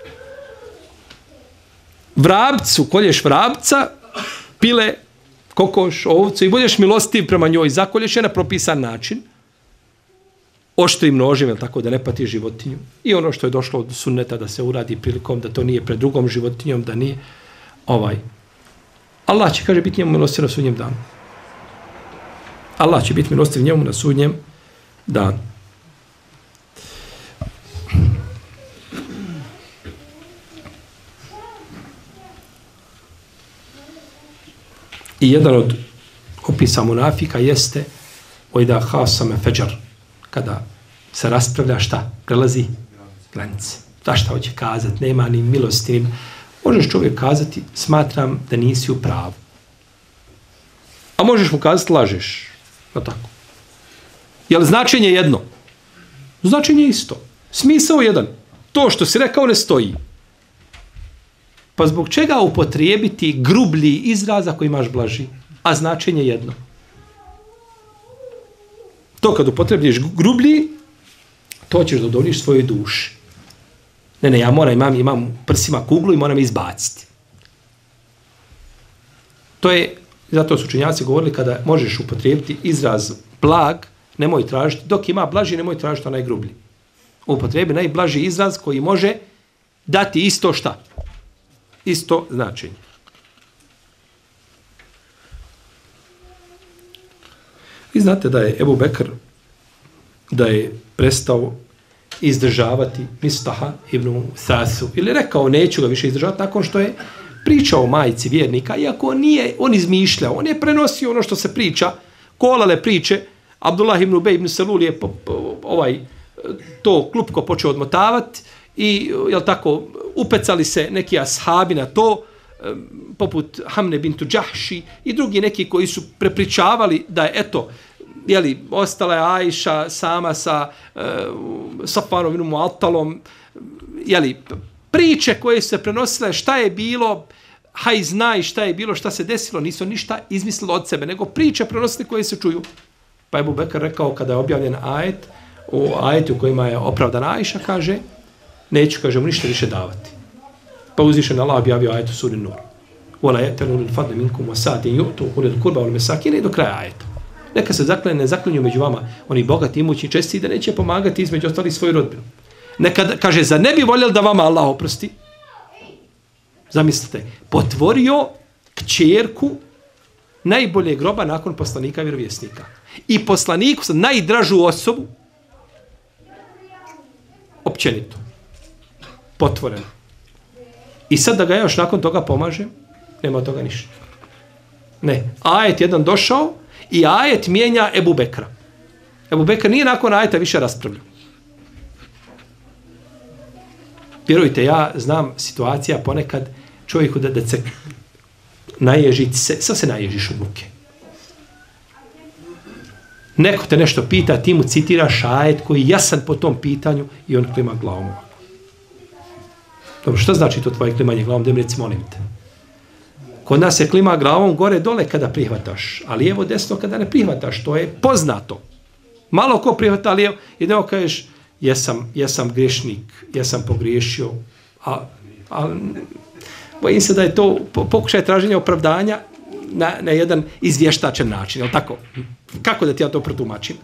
Vrabcu, kolješ vrabca, pile, kokoš, ovcu i budeš milostiv prema njoj, zakolješ je na propisan način, oštrim nožem, jel tako, da ne pati životinju. I ono što je došlo od sunneta da se uradi prilikom, da to nije pred drugom životinjom, da nije ovaj. Allah će, kaže, biti njemu milostiv na sudnjem danu. Allah će biti milostiv njemu na sudnjem dan. I jedan od opisa munafika jeste ojda hasame feđar, kada se raspravlja šta? Prelazi granice. Da šta hoće kazati? Nema ni milosti. Ni... Možeš čovjek kazati, smatram da nisi u pravu. A možeš mu kazati, lažeš. No tako. Je li značenje jedno? Značenje je isto. Smisao jedan. To što si rekao ne stoji. Pa zbog čega upotrijebiti grublji izraz ako imaš blaži? A značenje je jedno. To kad upotrebiš grublji, to ćeš da udovniš svojoj duši. Ne, ne, ja moram, imam, imam u prsima kuglu i moram izbaciti. To je, zato su učenjaci govorili, kada možeš upotrijebiti izraz blag, nemoj tražiti, dok ima blaži, nemoj tražiti onaj grublji. Upotrebi najblaži izraz koji može dati isto šta? Isto značenje. Vi znate da je Ebu Bekr, da je prestao izdržavati Mistaha ibn Thasu, ili rekao neću ga više izdržavati, nakon što je pričao o majici vjernika, iako nije on izmišljao, on je prenosio ono što se priča, kolale priče, Abdullah ibn Ubej ibn Salul je po, po, ovaj, to klupko počeo odmotavati i, jel tako, upecali se neki ashabi na to, poput Hamne bintu Džahši i drugi neki koji su prepričavali da je, eto, jeli, ostala je Ajša sama sa uh, Safanom ibn Mu'attalom, jeli, priče koje su se prenosile, šta je bilo, haj znaj šta je bilo, šta se desilo, nisu ništa izmislili od sebe, nego priče prenosili koje se čuju. Pa je Ebu Bekr rekao, kada je objavljen ajet, u ajetu u kojima je opravdana Ajša, kaže, neću, kaže, mu ništa više davati. Pa uzvišen Allah objavio ajetu suri Nur. Wala ya'tanu lil fadli minkum wasa'atin yu'tu ulil qurba wal masakin do kraja ajeta. Neka se zaklene, ne zaklinju među vama oni bogati, imućni, česti, da neće pomagati između ostalih svoju rodbinu. Nekad, kaže, za ne bi voljeli da vama Allah oprosti? Zamislite, potvorio kćerku najboljeg groba nakon poslanika i vjerovjesnika. I poslaniku sa najdražu osobu općenito. Potvoreno. I sad da ga još nakon toga pomažem, nema toga ništa. Ne. Ajet jedan došao i ajet mijenja Ebu Bekra. Ebu Bekr nije nakon ajeta više raspravljao. Vjerujte, ja znam situacija ponekad čovjeku da, da se naježi, se, sad se naježiš od muke. Neko te nešto pita, ti mu citiraš ajet koji je jasan po tom pitanju i on klima glavom ovako. Dobro, što znači to tvoje klimanje glavom? Da mi reci, molim te. Kod nas se klima glavom gore dole kada prihvataš, a lijevo desno kada ne prihvataš. To je poznato. Malo ko prihvata lijevo i da kažeš jesam, jesam grešnik, jesam pogriješio, a, a bojim se da je to pokušaj traženja opravdanja na, na jedan izvještačen način. Je li tako? Kako da ti ja to protumačim?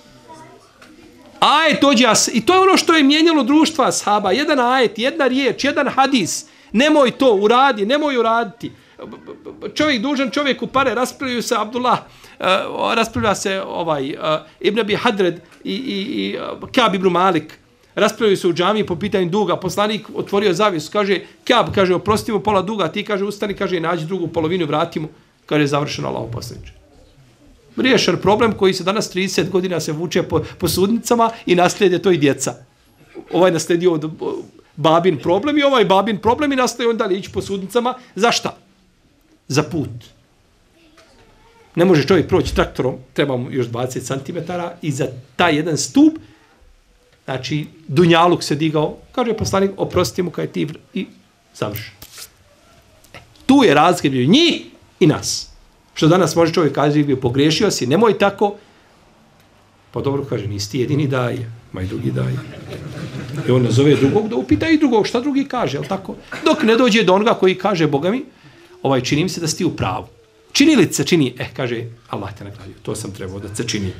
Ajet dođe, i to je ono što je mijenjalo društva ashaba. Jedan ajet, jedna riječ, jedan hadis. Nemoj to, uradi, nemoj uraditi. Čovjek dužan čovjeku pare, raspravljaju se Abdullah, uh, raspravlja se ovaj, uh, Ibn Abi Hadred i, i, i uh, Kab ibn Malik. Raspravljaju se u džamiji po pitanju duga. Poslanik otvorio zavisu, kaže, Kab, kaže, oprostimo pola duga, ti, kaže, ustani, kaže, nađi drugu polovinu, vratimo. Kaže, završeno, Allaho poslaniče. Riješen problem koji se danas trideset godina se vuče po, po sudnicama i naslijede to i djeca. Ovaj naslijedio od babin problem i ovaj babin problem i nastoji on dalje ići po sudnicama. Za šta? Za put. Ne može čovjek proći traktorom, treba mu još dvadeset centimetara i za taj jedan stup, znači dunjaluk se digao, kaže poslanik, oprosti mu kaj ti i završi. E, tu je razlika između njih i nas. Što danas može čovjek kaže, bio pogriješio si, nemoj tako. Pa dobro, kaže, nisi ti jedini daje, ma i drugi daje. I on nazove drugog da upita i drugog, šta drugi kaže, jel tako? Dok ne dođe do onoga koji kaže, Boga mi, ovaj, čini mi se da si ti u pravu. Čini li se čini? Eh, kaže, Allah te nagradio, to sam trebao da se čini.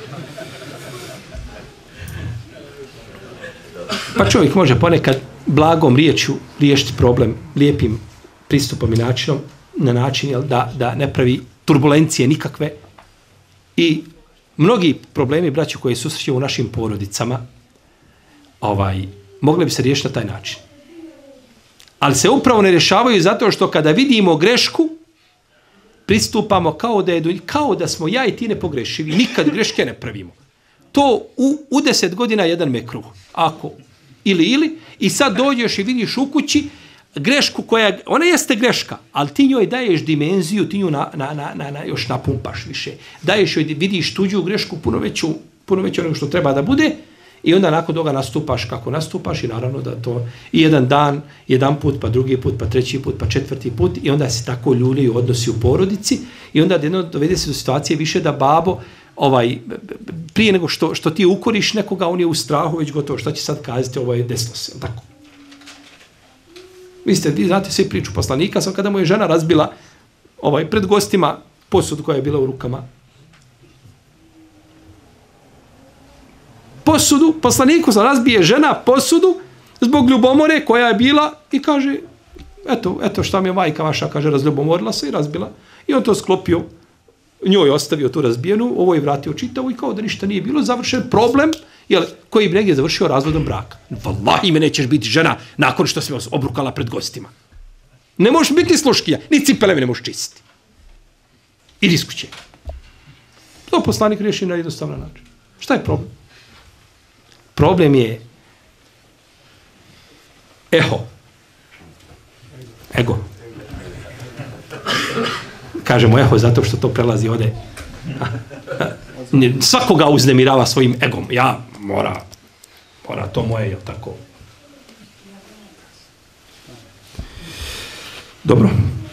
Pa čovjek može ponekad blagom riječju riješiti problem lijepim pristupom i načinom, na način jel, da, da ne pravi turbulencije nikakve i mnogi problemi, braću, koji susreću u našim porodicama, ovaj, mogli bi se riješiti na taj način. Ali se upravo ne rješavaju zato što kada vidimo grešku, pristupamo kao da, je, kao da smo ja i ti nepogrešivi. Nikad greške ne pravimo. To u, u deset godina jedan mekruh. Ako, ili, ili. I sad dođeš i vidiš u kući grešku koja, ona jeste greška, ali ti njoj daješ dimenziju, ti nju na, na, na, na, na, još napumpaš više. Daješ joj, vidiš tuđu grešku puno veću, puno veću nego što treba da bude i onda nakon toga nastupaš kako nastupaš i naravno da to i jedan dan, jedan put, pa drugi put, pa treći put, pa četvrti put i onda se tako ljuljaju odnosi u porodici i onda jedno dovede se do situacije više da babo ovaj, prije nego što, što ti ukoriš nekoga, on je u strahu već gotovo, šta će sad kazati, ovo je desno se, tako. Vi ste, vi znate svi priču poslanika, sam kada mu je žena razbila ovaj, pred gostima posudu koja je bila u rukama. Posudu, poslaniku sam razbije žena posudu zbog ljubomore koja je bila i kaže, eto, eto šta mi je majka vaša, kaže, razljubomorila se i razbila. I on to sklopio, njoj ostavio tu razbijenu, ovo je vratio čitavu i kao da ništa nije bilo, završen problem, jel, koji bi negdje završio razvodom braka. Vallahi me nećeš biti žena nakon što se vas obrukala pred gostima. Ne možeš biti sluškija, ni cipele mi ne možeš čistiti. Idi iz kuće. To poslanik riješi na jednostavan način. Šta je problem? Problem je eho. Ego. Kažemo eho zato što to prelazi ode. Svakoga uznemirava svojim egom. Ja mora, mora to moje, je tako. Dobro.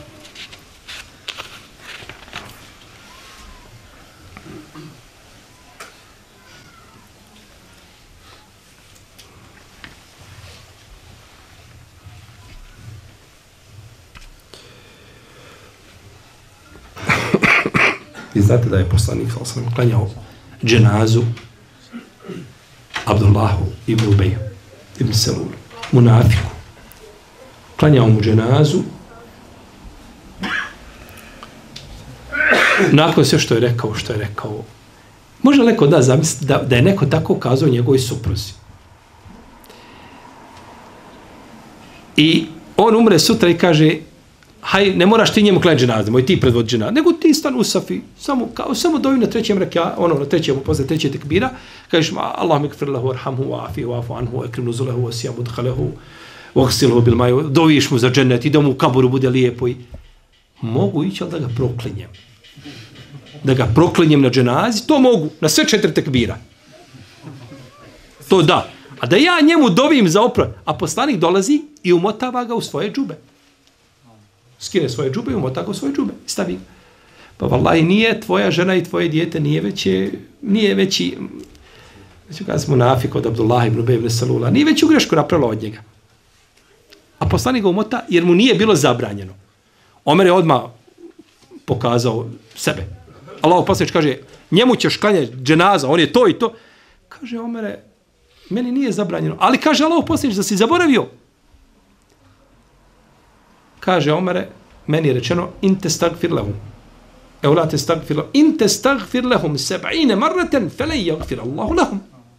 Vi znate da je poslanik sallallahu alejhi ve sellem klanjao dženazu Abdullahu ibn Ubej ibn Selul, munafiku. Klanjao mu dženazu. Nakon sve što je rekao, što je rekao, može neko da zamisliti da, da je neko tako kazao njegovoj supruzi. I on umre sutra i kaže, haj, ne moraš ti njemu klanjati dženazu, moj ti predvod dženazu, nego ti stan u safi, samo, kao, samo doju na trećem rekja, ono, na trećem, posle treće tekbira, kažeš, Allah mikfir lahu, arhamhu, afi, wafu anhu, ekrim nuzulehu, osijamu dhalehu, voksilhu bil maju, doviš mu za džennet, i da mu u kaburu bude lijepo i mogu ići, ali da ga proklinjem. Da ga proklinjem na dženazi, to mogu, na sve četiri tekbira. To da. A da ja njemu dovim za oprav, a poslanik dolazi i umotava ga u svoje džube. Skine svoje džube i umota ga u svoje džube. Stavi ga. Pa vallahi nije tvoja žena i tvoje dijete, nije veće, nije veći, znači kada smo nafik od Abdullah ibn Ubej ibn Selula, nije veću grešku napravila od njega. A poslanik ga umota jer mu nije bilo zabranjeno. Omer je odmah pokazao sebe. Allah poslanič kaže, njemu ćeš klanjati dženaza, on je to i to. Kaže Omere, meni nije zabranjeno. Ali kaže Allah poslanič da si zaboravio. Kaže Omere, meni je rečeno, in te stagfir lahum. Evo la te stagfir lahum. In te stagfir lahum seba'ine marraten, fele jagfir Allahu lahum.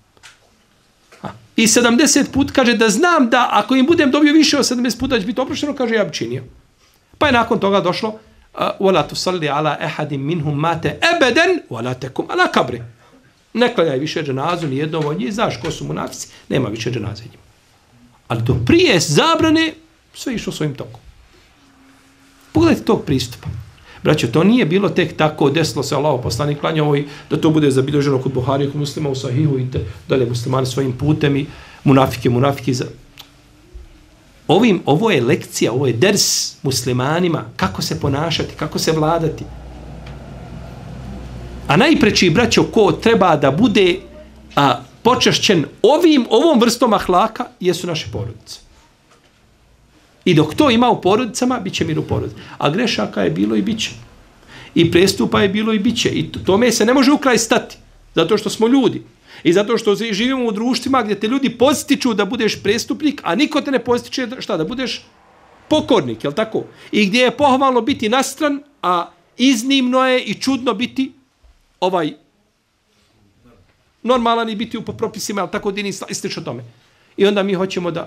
I sedamdeset put kaže da znam da ako im budem dobio više od sedamdeset puta će biti oprošteno, kaže ja bi činio. Pa je nakon toga došlo, وَلَا تُصَلِّ عَلَىٰ أَحَدٍ مِّنْهُمْ مَاتَ أَبَدًا وَلَا تَكُمْ عَلَىٰ كَبْرِ. Ne klanjaj više dženazu, ni jednom od njih, znaš ko su munafici, nema više dženaze njima. Ali do prije zabrane, sve išlo svojim tokom. Pogledajte tog pristupa. Braćo, to nije bilo tek tako, desilo se Allah poslanik klanjao i da to bude zabilježeno kod Buhari, kod muslima u Sahihu i dalje muslimani svojim putem i munafike, munafike. Za... Ovim, ovo je lekcija, ovo je ders muslimanima, kako se ponašati, kako se vladati. A najpreći, braćo, ko treba da bude a, počašćen ovim, ovom vrstom ahlaka, jesu naše porodice. I dok to ima u porodicama, bit će mir u porodici. A grešaka je bilo i bit će. I prestupa je bilo i bit će. I tome se ne može u kraj stati. Zato što smo ljudi. I zato što živimo u društvima gdje te ljudi postiču da budeš prestupnik, a niko te ne postiče šta, da budeš pokornik, je li tako? I gdje je pohvalno biti nastran, a iznimno je i čudno biti ovaj normalan i biti po propisima, ali tako dini i slično tome. I onda mi hoćemo da...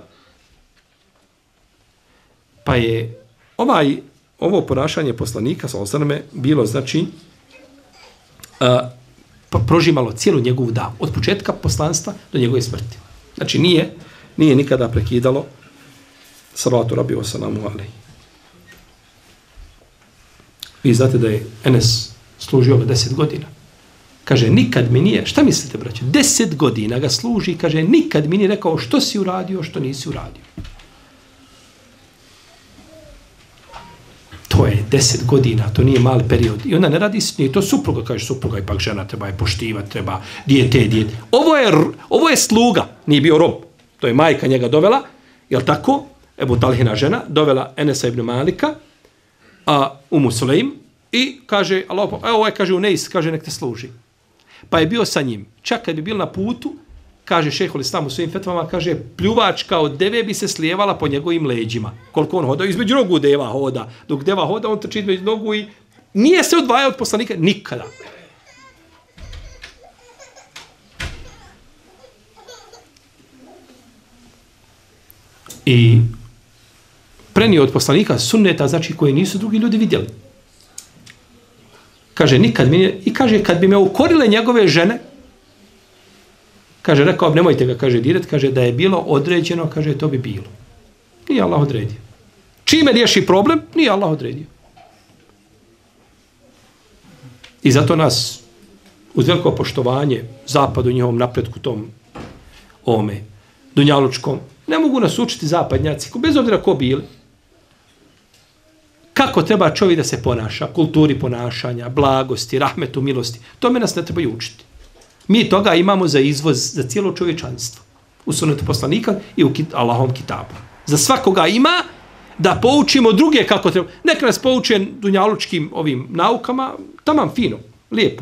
Pa je ovaj, ovo ponašanje poslanika, sa osaname, bilo, znači, uh, prožimalo cijelu njegovu davu. Od početka poslanstva do njegove smrti. Znači, nije, nije nikada prekidalo salatu rabi wa salamu alejhi. Vi znate da je Enes služio ga deset godina. Kaže, nikad mi nije, šta mislite, braće? Deset godina ga služi, kaže, nikad mi nije rekao što si uradio, što nisi uradio. To je deset godina, to nije mali period. I onda ne radi, nije to supruga, kaže, supruga ipak žena, treba je poštivati, treba dijete, dijete. Ovo je, ovo je sluga, nije bio rob. To je majka njega dovela, jel tako? Ebu Talhina žena, dovela Enesa ibn Malika, a Umu Sulejm, i kaže, Allah, evo ovaj kaže u Neis, kaže, nek te služi. Pa je bio sa njim. Čak kad bi bil na putu, kaže šejhul Islam u svojim fetvama, kaže, pljuvačka od deve bi se slijevala po njegovim leđima. Koliko on hoda, između nogu deva hoda. Dok deva hoda, on trči između nogu i nije se odvajao od poslanika nikada. I prenio od poslanika sunneta, znači koji nisu drugi ljudi vidjeli. Kaže, nikad mi nije, i kaže, kad bi me ukorile njegove žene, kaže, rekao, nemojte ga, kaže, dirati, kaže, da je bilo određeno, kaže, to bi bilo. Nije Allah odredio. Čime riješi problem? Nije Allah odredio. I zato nas, uz veliko poštovanje, zapadu, njihovom napretku, tom ome, dunjalučkom, ne mogu nas učiti zapadnjaci, bez obzira ko bili, kako treba čovjek da se ponaša, kulturi ponašanja, blagosti, rahmetu, milosti. Tome nas ne treba učiti. Mi toga imamo za izvoz za cijelo čovječanstvo. U sunnetu poslanika i u kit, Allahom kitabu. Za svakoga ima da poučimo druge kako treba. Neka nas pouče dunjalučkim ovim naukama, tamam, fino, lijepo.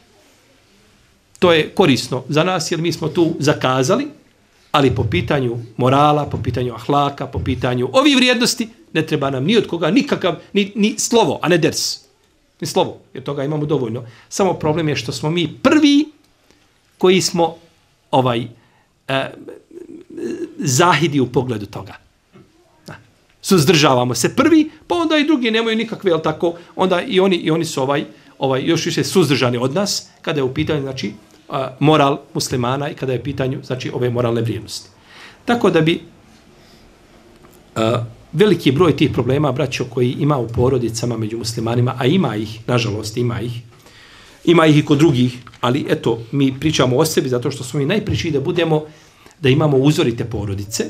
To je korisno za nas jer mi smo tu zakazali, ali po pitanju morala, po pitanju ahlaka, po pitanju ovih vrijednosti, ne treba nam ni od koga, nikakav, ni, ni slovo, a ne ders. Ni slovo, jer toga imamo dovoljno. Samo problem je što smo mi prvi koji smo ovaj eh, zahidi u pogledu toga. Da. Suzdržavamo se prvi, pa onda i drugi nemaju nikakve, jel tako, onda i oni, i oni su ovaj, ovaj, još više suzdržani od nas, kada je u pitanju, znači, moral muslimana i kada je pitanju, znači, ove moralne vrijednosti. Tako da bi a, veliki broj tih problema, braćo, koji ima u porodicama među muslimanima, a ima ih, nažalost, ima ih, ima ih i kod drugih, ali eto, mi pričamo o sebi zato što smo mi najpriči da budemo, da imamo uzorite porodice,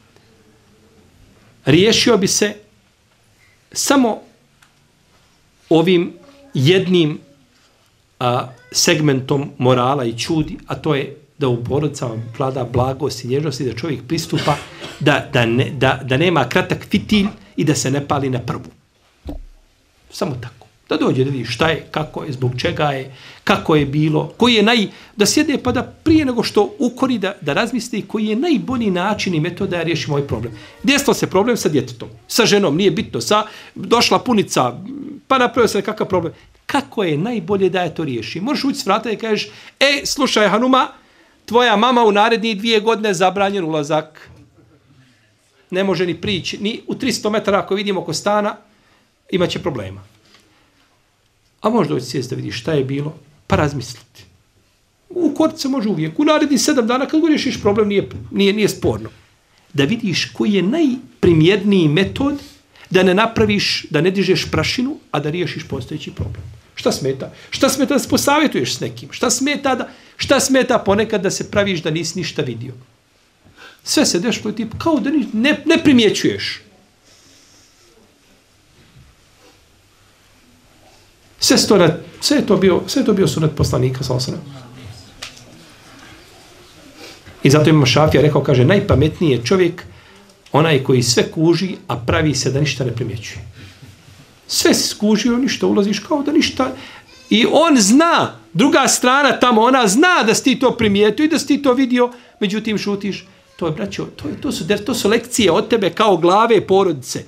riješio bi se samo ovim jednim a, segmentom morala i čudi, a to je da u porodicama vlada blagost i nježnost i da čovjek pristupa, da, da, ne, da, da nema kratak fitilj i da se ne pali na prvu. Samo tako. Da dođe da vidi šta je, kako je, zbog čega je, kako je bilo, koji je naj... Da sjedne pa da prije nego što ukori da, da razmisli koji je najbolji način i metoda da riješimo ovaj problem. Desilo se problem sa djetetom, sa ženom, nije bitno, sa došla punica, pa napravio se nekakav problem. Kako je najbolje da je to riješi? Možeš ući s vrata i kažeš, e, slušaj Hanuma, tvoja mama u narednih dvije godine zabranjen ulazak. Ne može ni prići, ni u tristo metara ako vidimo oko stana, imaće problema. A možda doći sjesti da vidi šta je bilo, pa razmisliti. U korce može uvijek. U narednih sedam dana kad riješiš problem nije, nije, nije sporno. Da vidiš koji je najprimjerniji metod da ne napraviš, da ne dižeš prašinu, a da riješiš postojeći problem. Šta smeta? Šta smeta da se posavjetuješ s nekim? Šta smeta, da, šta smeta ponekad da se praviš da nisi ništa vidio? Sve se dešlo tip kao da ni, ne, ne primjećuješ. Sve, storat, sve, je to bio, sve je to bio sunet poslanika sa osam. I zato imamo Šafija rekao, kaže, najpametniji je čovjek onaj koji sve kuži, a pravi se da ništa ne primjećuje. Sve si skužio, ništa ulaziš kao da ništa. I on zna, druga strana tamo, ona zna da si ti to primijetio i da si ti to vidio, međutim šutiš. To je, braćo, to, je, to, su, to su lekcije od tebe kao glave porodice.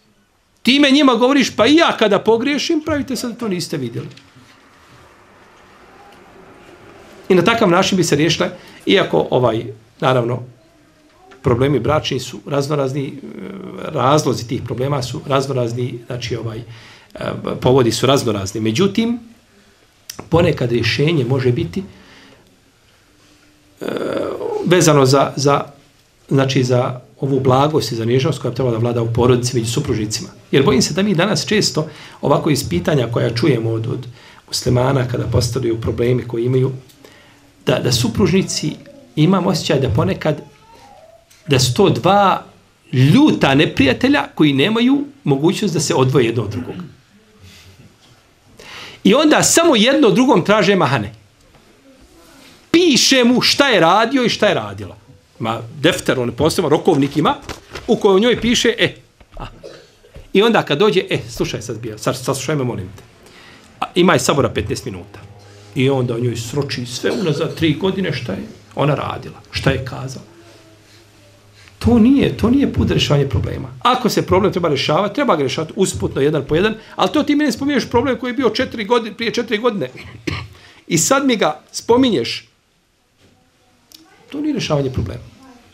Time njima govoriš, pa i ja kada pogriješim, pravite se da to niste vidjeli. I na takav način bi se riješile, iako ovaj, naravno, problemi bračni su raznorazni, razlozi tih problema su raznorazni, znači ovaj, povodi su raznorazni. Međutim, ponekad rješenje može biti vezano za, za, znači za ovu blagost i za nježnost koja bi trebala da vlada u porodici među supružnicima. Jer bojim se da mi danas često ovako iz pitanja koja čujemo od, od muslimana kada postavljaju problemi koji imaju, da, da supružnici imam osjećaj da ponekad da su to dva ljuta neprijatelja koji nemaju mogućnost da se odvoje jedno od drugog. I onda samo jedno drugom traže mahane. Piše mu šta je radio i šta je radila. Ma defter, on posebno rokovnik ima, u kojoj njoj piše, e, a. I onda kad dođe, e, slušaj sad bija, sad, sad slušaj me, molim te. A, imaj sabora petnaest minuta. I onda njoj sroči sve unazad tri godine šta je ona radila, šta je kazala. To nije, to nije put za rješavanje problema. Ako se problem treba rješavati, treba ga rješavati usputno, jedan po jedan, ali to ti mi ne spominješ problem koji je bio četiri godine, prije četiri godine. I sad mi ga spominješ. To nije rješavanje problema.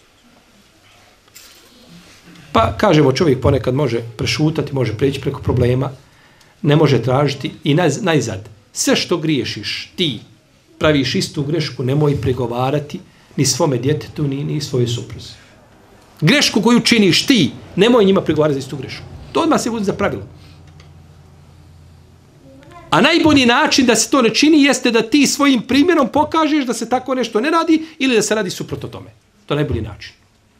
Pa, kažemo, čovjek ponekad može prešutati, može preći preko problema, ne može tražiti i naz, najzad. Sve što griješiš, ti praviš istu grešku, nemoj pregovarati ni svome djetetu, ni, ni svoje supruzi. Grešku koju činiš ti, nemoj njima pregovarati za istu grešku. To odmah se bude za pravilo. A najbolji način da se to ne čini jeste da ti svojim primjerom pokažeš da se tako nešto ne radi ili da se radi suprotno tome. To je najbolji način.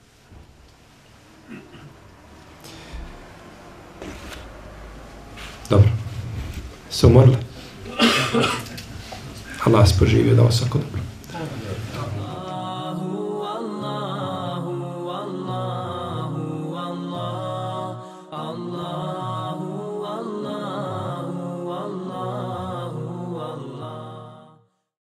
Dobro. Se umorili? Allah vas poživio da vas svako dobro.